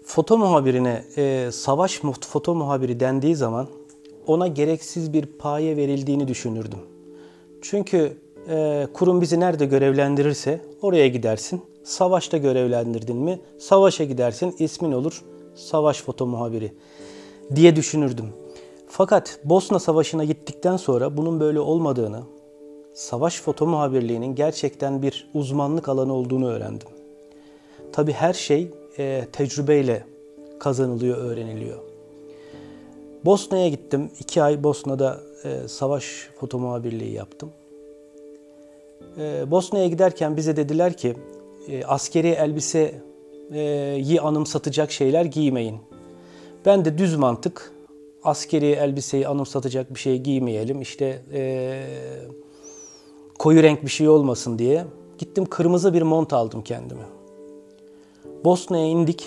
Foto muhabirine savaş foto muhabiri dendiği zaman ona gereksiz bir paye verildiğini düşünürdüm. Çünkü kurum bizi nerede görevlendirirse oraya gidersin. Savaşta görevlendirdin mi savaşa gidersin, ismin olur savaş foto muhabiri diye düşünürdüm. Fakat Bosna Savaşı'na gittikten sonra bunun böyle olmadığını, savaş foto muhabirliğinin gerçekten bir uzmanlık alanı olduğunu öğrendim. Tabii her şey tecrübeyle kazanılıyor, öğreniliyor. Bosna'ya gittim. 2 ay Bosna'da savaş foto muhabirliği yaptım. Bosna'ya giderken bize dediler ki askeri elbiseyi anımsatacak şeyler giymeyin. Ben de düz mantık, askeri elbiseyi anımsatacak bir şey giymeyelim, İşte koyu renk bir şey olmasın diye gittim, kırmızı bir mont aldım kendime. Bosna'ya indik.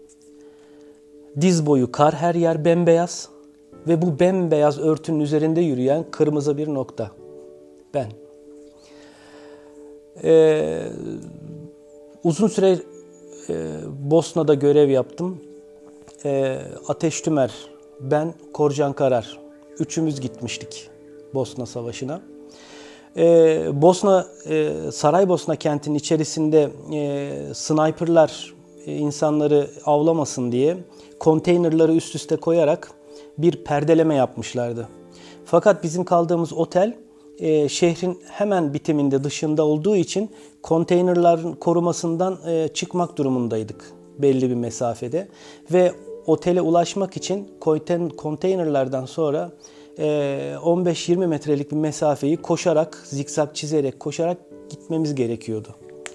Diz boyu kar, her yer bembeyaz ve bu bembeyaz örtünün üzerinde yürüyen kırmızı bir nokta. Ben. Uzun süre Bosna'da görev yaptım. Ateş Tümer, ben, Korcan Karar. Üçümüz gitmiştik Bosna Savaşı'na. Saraybosna kentinin içerisinde sniperlar insanları avlamasın diye konteynerları üst üste koyarak bir perdeleme yapmışlardı. Fakat bizim kaldığımız otel şehrin hemen bitiminde, dışında olduğu için konteynerların korumasından çıkmak durumundaydık belli bir mesafede. Ve otele ulaşmak için konteynerlardan sonra 15-20 metrelik bir mesafeyi koşarak, zikzak çizerek koşarak gitmemiz gerekiyordu.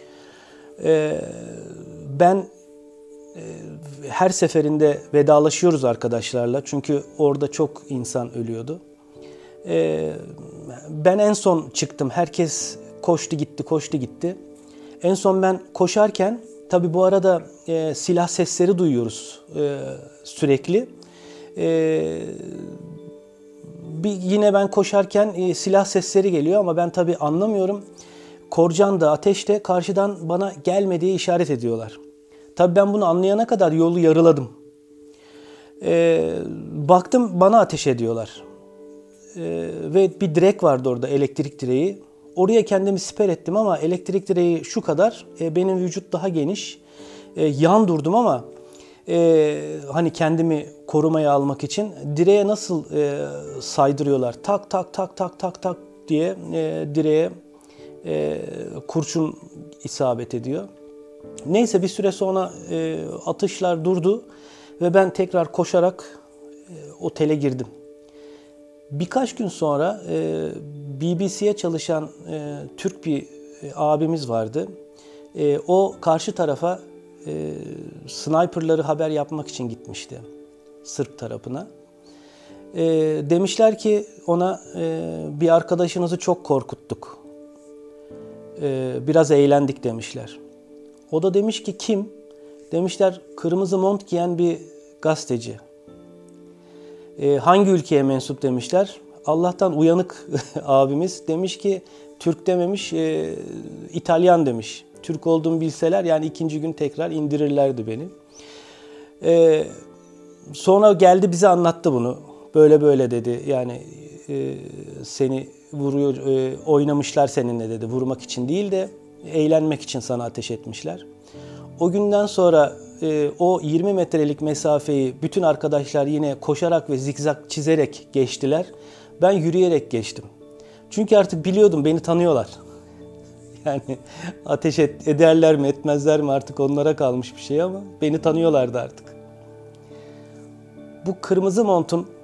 Ben her seferinde vedalaşıyoruz arkadaşlarla çünkü orada çok insan ölüyordu. Ben en son çıktım. Herkes koştu gitti. En son ben koşarken, tabii bu arada silah sesleri duyuyoruz sürekli. Yine ben koşarken silah sesleri geliyor ama ben tabii anlamıyorum. Korcan da Ateş de karşıdan bana gelme diye işaret ediyorlar. Tabii ben bunu anlayana kadar yolu yarıladım. Baktım bana ateş ediyorlar. Ve bir direk vardı orada, elektrik direği. Oraya kendimi siper ettim ama elektrik direği şu kadar. Benim vücut daha geniş. Yan durdum ama hani kendimi korumaya almak için direğe nasıl saydırıyorlar. Tak tak tak tak tak tak diye direğe kurşun isabet ediyor. Neyse bir süre sonra atışlar durdu ve ben tekrar koşarak otele girdim. Birkaç gün sonra BBC'ye çalışan Türk bir abimiz vardı. O karşı tarafa sniperları haber yapmak için gitmişti, Sırp tarafına. Demişler ki ona bir arkadaşınızı çok korkuttuk. Biraz eğlendik demişler. O da demiş ki kim? Demişler kırmızı mont giyen bir gazeteci. Hangi ülkeye mensup demişler. Allah'tan uyanık abimiz demiş ki Türk dememiş, İtalyan demiş. Türk olduğumu bilseler yani ikinci gün tekrar indirirlerdi beni. Sonra geldi bize anlattı bunu. Böyle böyle dedi. Yani seni vuruyor, oynamışlar seninle dedi. Vurmak için değil de eğlenmek için sana ateş etmişler. O günden sonra o 20 metrelik mesafeyi bütün arkadaşlar yine koşarak ve zikzak çizerek geçtiler. Ben yürüyerek geçtim. Çünkü artık biliyordum, beni tanıyorlar. Yani ateş ederler mi etmezler mi artık onlara kalmış bir şey ama beni tanıyorlardı artık. Bu kırmızı montun